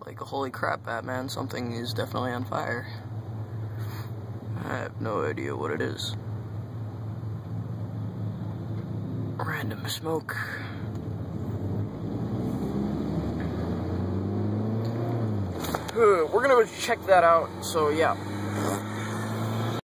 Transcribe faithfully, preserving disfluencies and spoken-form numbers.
Like, holy crap, Batman, something is definitely on fire. I have no idea what it is. Random smoke. We're gonna go check that out, so yeah.